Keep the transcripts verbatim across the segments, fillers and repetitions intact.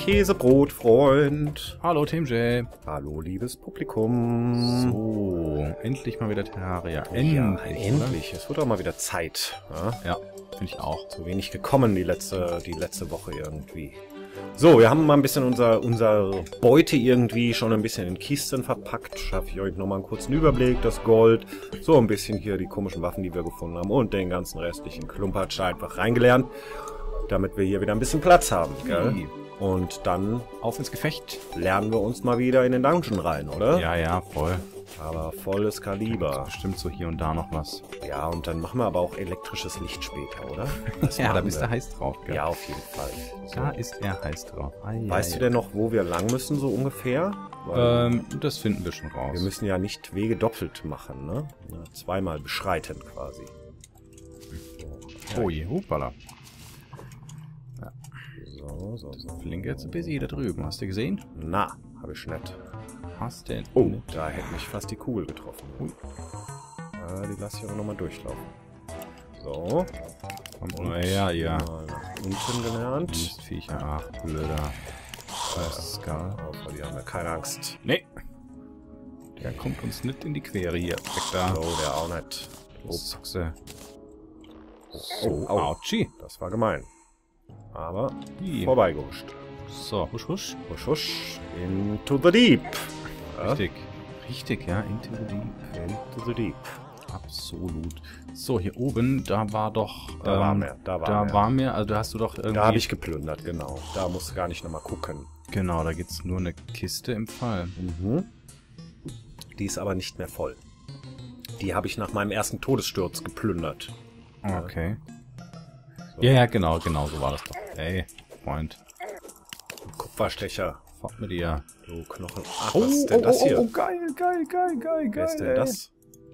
Käsebrotfreund. Hallo Tim J. Hallo liebes Publikum. So, endlich mal wieder Terraria. Endlich, ja, Endlich. endlich. Es wird auch mal wieder Zeit. Ja, Ja, finde ich auch. zu wenig gekommen die letzte, die letzte Woche irgendwie. So, wir haben mal ein bisschen unser, unser Beute irgendwie schon ein bisschen in Kisten verpackt. Schaffe ich euch nochmal einen kurzen Überblick. Das Gold, so ein bisschen hier die komischen Waffen, die wir gefunden haben und den ganzen restlichen Klumpatsch einfach reingelernt, damit wir hier wieder ein bisschen Platz haben, gell? Mhm. Und dann Auf ins Gefecht. lernen wir uns mal wieder in den Dungeon rein, oder? Ja, ja, voll. Aber volles Kaliber. Bestimmt so hier und da noch was. Ja, und dann machen wir aber auch elektrisches Licht später, oder? Das Ja, da machen bist wir. du heiß drauf, gell? Ja, auf jeden Fall. Da ist er heiß drauf. Ai, Weißt ai, du denn noch, wo wir lang müssen, so ungefähr? Weil Ähm, das finden wir schon raus. wir müssen ja nicht Wege doppelt machen, ne? Ja, zweimal beschreiten quasi. Oh je, hoppala. So, so, so. Flink jetzt busy da drüben. Hast du gesehen? Na, habe ich nicht. Hast du? Oh, da hätte mich fast die Kugel getroffen. Ui. Ja, die lasse ich auch nochmal durchlaufen. So. Kommt nur her, ja. Mal nach unten gelernt. Mistviecher. Ach, blöder. Das ist geil. Oh, vor die haben wir keine Angst. Nee. Der kommt uns nicht in die Quere hier. Weg da. So, der auch nicht. Oh, Sachse. Oh, So, au. Autschi. Das war gemein. Aber Hier. vorbeigehuscht. So, husch, husch. Husch, husch. Into the deep. Ja? Richtig. Richtig, ja. Into the deep. Into the deep. Absolut. So, hier oben, da war doch... Da war ähm, mehr, da war da mehr. war mehr. Also da hast du doch irgendwie... Da habe ich geplündert, genau. Da musst du gar nicht nochmal gucken. Genau, da gibt's nur eine Kiste im Fall. Mhm. Die ist aber nicht mehr voll. Die habe ich nach meinem ersten Todessturz geplündert. Okay. Ja, ja, genau, genau, so war das doch. Ey, Freund. Kupferstecher. Fort mit dir. Du Knochen. Ach, was ist denn das hier? Oh, geil, geil, geil, geil, Wer ist denn das?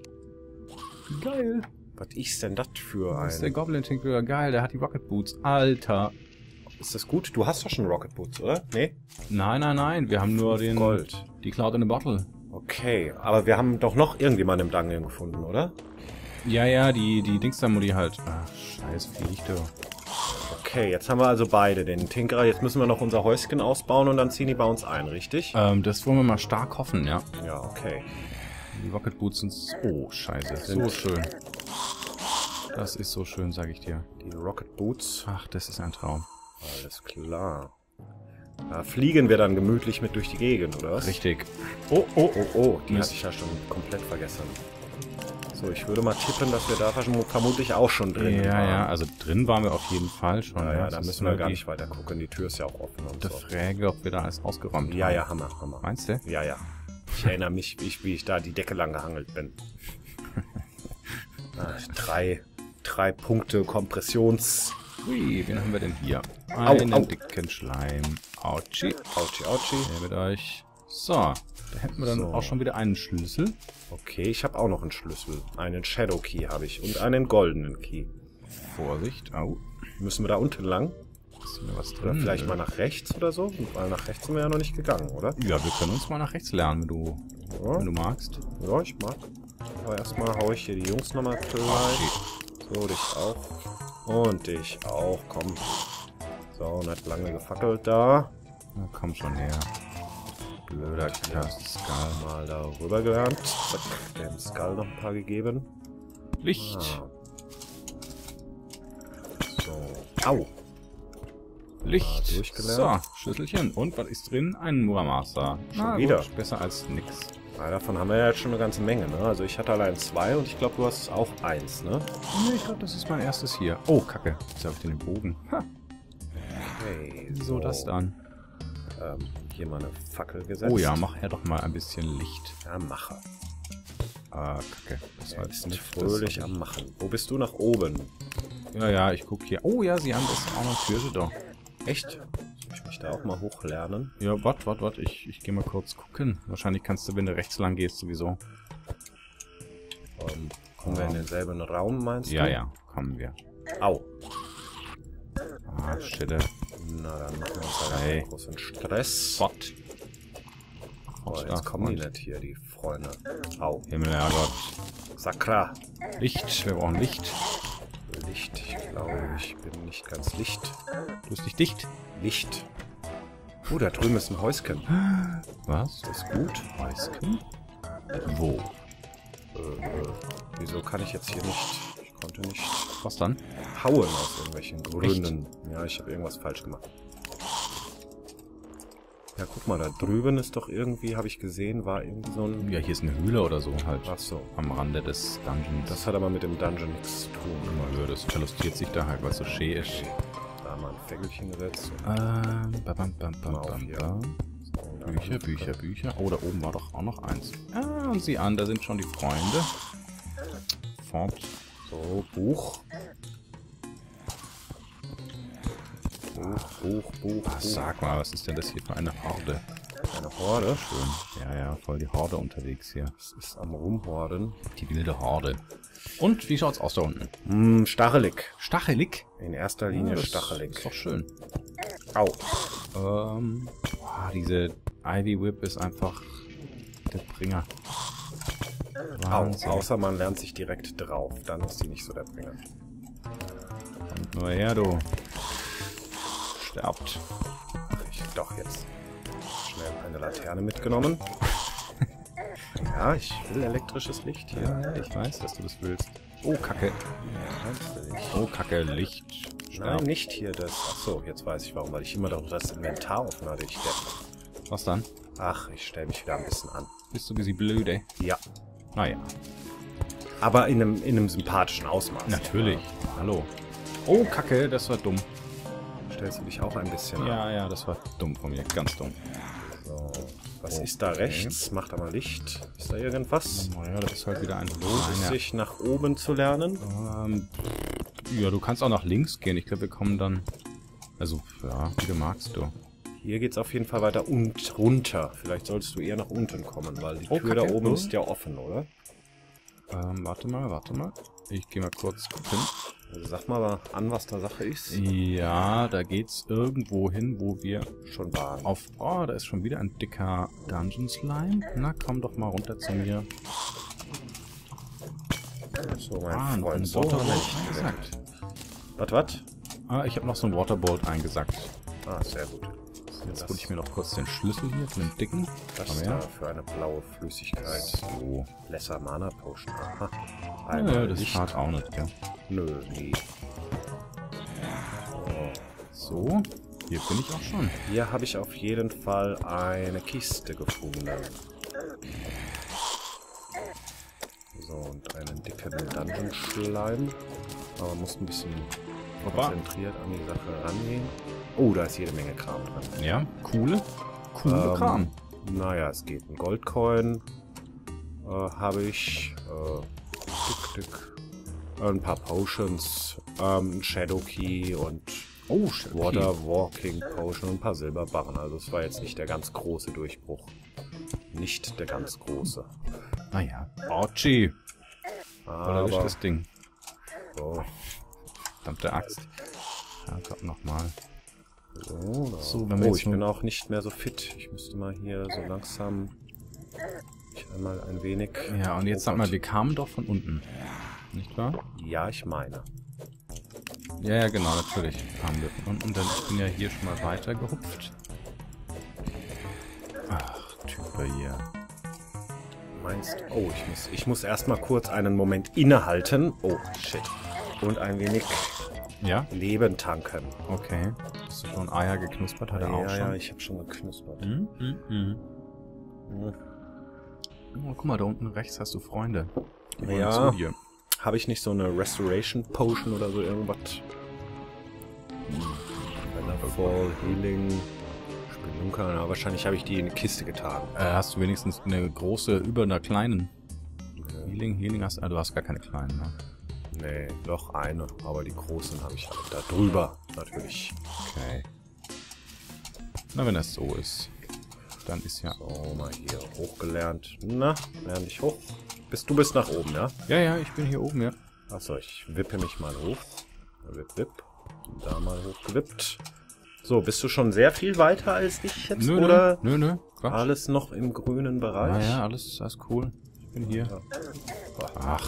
Geil. Was ist denn das für Das ist der ein... Goblin Tinkerer. Geil, der hat die Rocket Boots. Alter. Ist das gut? Du hast doch schon Rocket Boots, oder? Nee? Nein, nein, nein. Wir haben nur den... Gold. Die Cloud in a Bottle. Okay, aber wir haben doch noch irgendjemanden im Dungeon gefunden, oder? Ja, ja, die, die Dingster-Modi halt. Ach, scheiß Viech, du. Okay, jetzt haben wir also beide den Tinkerer. Jetzt müssen wir noch unser Häuschen ausbauen und dann ziehen die bei uns ein, richtig? Ähm, das wollen wir mal stark hoffen, ja. Ja, okay. Die Rocket Boots sind... Oh, scheiße. So Sind- schön. Das ist so schön, sag ich dir. Die Rocket Boots. Ach, das ist ein Traum. Alles klar. Da fliegen wir dann gemütlich mit durch die Gegend, oder was? Richtig. Oh, oh, oh, oh. Die Mist. hatte ich ja schon komplett vergessen. So, ich würde mal tippen, dass wir da vermutlich auch schon drin Ja, waren. ja, also drin waren wir auf jeden Fall schon. Ja, ja, Das da ist müssen wir nur gar die- nicht weiter gucken. Die Tür ist ja auch offen und Die so. Frage, ob wir da alles ausgeräumt Ja, haben. ja, Hammer, Hammer. Meinst du? Ja, ja. Ich erinnere mich, wie ich, wie ich da die Decke lang gehangelt bin. Ah, drei, drei Punkte Kompressions... Ui, wen haben wir denn hier? Au, Einen au. dicken Schleim. Autschi. Autschi, Autschi. Her mit euch. So, da hätten wir dann So. auch schon wieder einen Schlüssel. Okay, ich habe auch noch einen Schlüssel. Einen Shadow Key habe ich und einen goldenen Key. Vorsicht. Au. Müssen wir da unten lang? Ist hier was Oder drin? vielleicht mal nach rechts oder so? Weil nach rechts sind wir ja noch nicht gegangen, oder? Ja, wir können uns mal nach rechts lernen, wenn du, Ja, wenn du magst. ja ich mag. Aber erstmal haue ich hier die Jungs nochmal klein. So, dich auch. Und dich auch, komm. So, nicht lange gefackelt da. Na, komm schon her. Blöder Cursed Skull. Mal da rüber gelernt. Zack, dem Skull noch ein paar gegeben. Licht. Ah. So. Au. Licht. Ah, durchgelernt. So, Schlüsselchen. Und was ist drin? Ein Muramasa. Schon wieder. Gut, besser als nix. Ja, davon haben wir ja jetzt schon eine ganze Menge, ne? Also ich hatte allein zwei und ich glaube, du hast auch eins, ne? Nee, ich glaube, das ist mein erstes hier. Oh, Kacke. Jetzt habe ich den Bogen. Ha, Okay, wieso das dann? Ähm, hier mal eine Fackel gesetzt. Oh ja, mach her doch mal ein bisschen Licht. Ja, mache. Ah, Kacke. Das war Er jetzt ist nicht fröhlich das. am Machen. Wo bist du? Nach oben. Ja, ja, ich guck hier. Oh ja, sie haben das auch noch Kirsche da. Echt? Soll ich mich da auch mal hochlernen? Ja, wart, wart, wart. Ich, ich gehe mal kurz gucken. Wahrscheinlich kannst du, wenn du rechts lang gehst, sowieso. Ähm, kommen wir in denselben Raum, meinst Ja, du? ja, kommen wir. Au. Ah, shit. Na, dann machen wir uns da Hey. einen großen Stress. Bot. Oh, jetzt kommen die nicht hier, die Freunde. Au. Himmel, Herrgott. Sakra. Licht, wir brauchen Licht. Licht. Ich glaube, ich bin nicht ganz Licht. Du bist nicht dicht. Licht. Oh, da drüben ist ein Häuschen. Was? Das ist gut. Häuschen? Wo? Äh, äh, wieso kann ich jetzt hier nicht... Ich konnte nicht Was dann? hauen aus irgendwelchen Gründen. Ja, ich habe irgendwas falsch gemacht. Ja, guck mal, da drüben ist doch irgendwie, habe ich gesehen, war irgendwie so ein... Ja, hier ist eine Höhle oder so halt. Ach so. Am Rande des Dungeons. Das hat aber mit dem Dungeon nichts zu tun. Ja, das verlustiert sich da halt, weil es so schön ist. Da mal ein Fägelchen gesetzt. Ähm, bam, bam, bam, Mal bam, auf bam, hier. bam. So, Bücher, Bücher, Bücher. Oh, da oben war doch auch noch eins. Ah, und sieh an, da sind schon die Freunde. Fort. So, Buch. Buch, Buch, Buch, Ach, sag mal, was ist denn das hier für eine Horde? Eine Horde. Schön. Ja, ja, voll die Horde unterwegs hier. Das ist am Rumhorden. Die wilde Horde. Und wie schaut's aus da unten? Hm, stachelig. Stachelig? In erster Linie Ja, das stachelig. Ist doch schön. Au. Ähm, boah, diese Ivy Whip ist einfach der Bringer. Au. Wahnsinn. Außer man lernt sich direkt drauf. Dann ist sie nicht so der Bringer. Kommt nur her, du. Sterbt. Ach, ich doch jetzt. Schnell eine Laterne mitgenommen. Ja, ich will elektrisches Licht hier. Ja, ich weiß, dass du das willst. Oh, Kacke. Ja, das will ich. Oh, Kacke, Licht. Nein, Sterb. nicht hier das. Achso, jetzt weiß ich warum, weil ich immer doch das Inventar offen hatte. Ich stell... Was dann? Ach, ich stelle mich wieder ein bisschen an. Bist du ein bisschen blöde? Ja. Naja. Aber in einem, in einem sympathischen Ausmaß. Natürlich. Hallo. Oh, Kacke, das war dumm. Stellst du dich auch ein bisschen an? Ja, ja, das war dumm von mir. Ganz dumm. So. Was Okay. ist da rechts? Macht da mal Licht. Ist da irgendwas? Naja, das ist halt wieder ein Lohnt es kleiner... sich nach oben zu lernen? Ähm, ja, du kannst auch nach links gehen. Ich glaube, wir kommen dann... Also, ja, wie du magst, du. Hier geht's auf jeden Fall weiter und runter. Vielleicht solltest du eher nach unten kommen, weil die Oh, Tür Kacke. da oben Oh. ist ja offen, oder? Ähm, warte mal, warte mal. Ich gehe mal kurz gucken. Also sag mal an, was da Sache ist. Ja, da geht's irgendwo hin, wo wir Schon waren. auf... Oh, da ist schon wieder ein dicker Dungeon Slime. Na, komm doch mal runter zu mir. So, mein Ah, noch ein Freund. So haben wir Waterbolt nicht gesagt. eingesackt. Was, was? Ah, ich habe noch so ein Waterbolt eingesackt. Ah, sehr gut. Jetzt hole ich mir noch kurz den Schlüssel hier von dem dicken. Das Komm ist her. da für eine blaue Flüssigkeit. So. Lesser Mana Potion. Aha. Ja, Einmal ja, das Licht. schadet auch nicht, gell? Nö, nie. So, hier bin ich auch schon. Hier habe ich auf jeden Fall eine Kiste gefunden. So, und einen dicken Dungeon-Schleim. Aber man muss ein bisschen Hoppa. konzentriert an die Sache rangehen. Oh, da ist jede Menge Kram drin. Ja, coole, coole Ähm, Kram. Naja, es geht. Ein Goldcoin äh, habe ich. Äh, dick, dick. Ein paar Potions, ähm, ein Shadow Key und Oh, shit. Water Walking Potion und ein paar Silberbarren. Also es war jetzt nicht der ganz große Durchbruch. Nicht der ganz große. Naja, Archie. Oder erwischt Aber das Ding. so, Verdammte Axt. Ja, komm nochmal. so, da. So, wenn wir Oh, jetzt ich nur- bin auch nicht mehr so fit. Ich müsste mal hier so langsam ich einmal ein wenig. Ja, und jetzt Oh sag mal, Gott. wir kamen doch von unten. Nicht wahr? Ja, ich meine. Ja, ja, genau, natürlich. Kamen wir von unten, denn ich bin ja hier schon mal weiter gehupft. Ach, Typer hier. Meinst oh, ich muss, ich muss erstmal kurz einen Moment innehalten. Oh, shit. Und ein wenig Ja? Leben tanken. Okay. Hast du schon Eier geknuspert? Hat er ja, auch ja, schon? ich habe schon geknuspert. Hm, hm, hm. Hm. Oh, guck mal, da unten rechts hast du Freunde. Die wollen Ja. zu dir. Habe ich nicht so eine Restoration Potion oder so irgendwas? Fall, Healing, Spelunker. Na, wahrscheinlich habe ich die in eine Kiste getan. Äh, hast du wenigstens eine große über einer kleinen? Healing, Healing hast du. Ah, du hast gar keine kleinen, ne? Nee, doch eine. Aber die großen habe ich halt da drüber. Natürlich. Okay. Na, wenn das so ist, dann ist ja. So, mal hier hochgelernt. Na, lerne ich hoch. Bist, du bist nach oben, ja? Ja, ja, ich bin hier oben, ja. Achso, ich wippe mich mal hoch. Wipp, wipp. Da mal hochgewippt. So, bist du schon sehr viel weiter als ich jetzt? Nö, oder nö, nö, nö. Quatsch. alles noch im grünen Ja, Bereich? ja, alles, alles cool. Ich bin hier. Ja. Ach,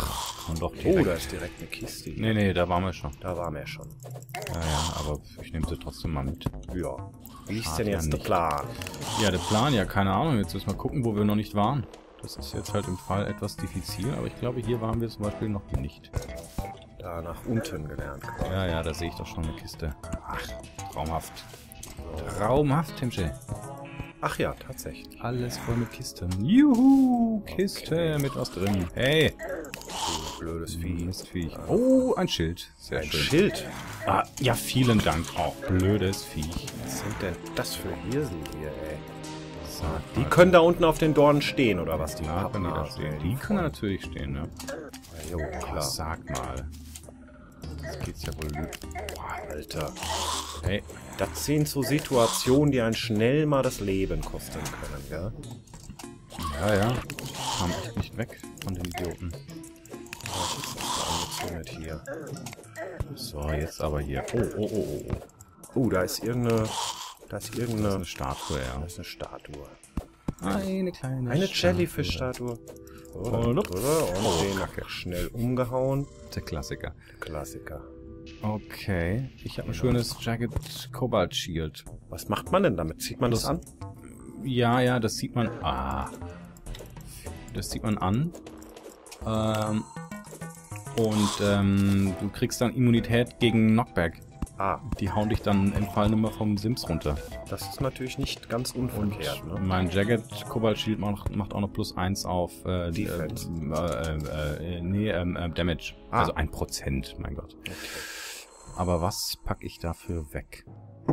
Und doch Oh, direkt. da ist direkt eine Kiste. hier. Nee, nee, da waren wir schon. Da waren wir schon. Ja, ja, aber ich nehme sie trotzdem mal mit. Ja. Wie ist Schadet denn ja jetzt der nicht. Plan? Ja, der Plan, ja, keine Ahnung. Jetzt müssen wir gucken, wo wir noch nicht waren. Das ist jetzt halt im Fall etwas diffizil, aber ich glaube, hier waren wir zum Beispiel noch nicht. Da nach unten gelernt. Ja, ja, da sehe ich doch schon eine Kiste. Ach, traumhaft. Traumhaft, Timsche. Ach ja, tatsächlich. Alles voll mit Kisten. Juhu, Kiste mit was drin. Hey, Du blödes Vieh. Mistviech. Oh, ein Schild. Sehr Ein schön. Schild. Ah, ja, vielen Dank. Auch blödes Viech. Was sind denn das für Hirsel hier, ey? So, Die können da unten auf den Dornen stehen, oder was? Die ja, wenn die da Pappnasen, stehen. ey. Die können natürlich stehen, ne? Ja, jo, Oh, klar. sag mal. Das geht's ja wohl. Boah, Alter. Hey, Das sind so Situationen, die einen schnell mal das Leben kosten können, gell? ja, ja. Kam echt nicht weg von den Idioten. Was ist das da angezündet hier? So, jetzt aber hier. Oh, oh, oh, oh, oh. Oh, da ist irgendeine... Da ist Das ist irgendeine... eine Statue, ja. Das ist eine Statue. Eine kleine Eine Statue. Jellyfish-Statue. So, Oh, dann nope. drüber und Oh, den Kacke. schnell umgehauen. Der Klassiker. Klassiker. Okay. Ich habe ein schönes Jagged Cobalt Shield. Was macht man denn damit? Zieht man das, Das- an? Ja, ja, das sieht man. Ah. Das sieht man an. Ähm. Und ähm, du kriegst dann Immunität gegen Knockback. Ah, Die hauen dich dann im Fall nur mal vom Sims runter. das ist natürlich nicht ganz unverkehrt, ne? Mein Jagged Cobalt Shield macht, macht auch noch plus eins auf äh, die, äh, Defense. äh, äh, nee, ähm, äh, Damage. Ah. Also ein Prozent, mein Gott. Aber was packe ich dafür weg?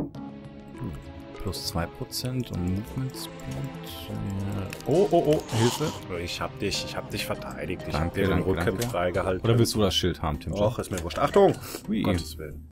Plus zwei Prozent und Movement Speed. Äh, oh, oh, oh, Hilfe. Ich hab dich, ich hab dich verteidigt. Ich Danke, hab dir den danke, Rücken danke. freigehalten. Oder willst du das Schild haben, Tim? Och, ist mir wurscht. Achtung! Ui. Um Gottes Willen.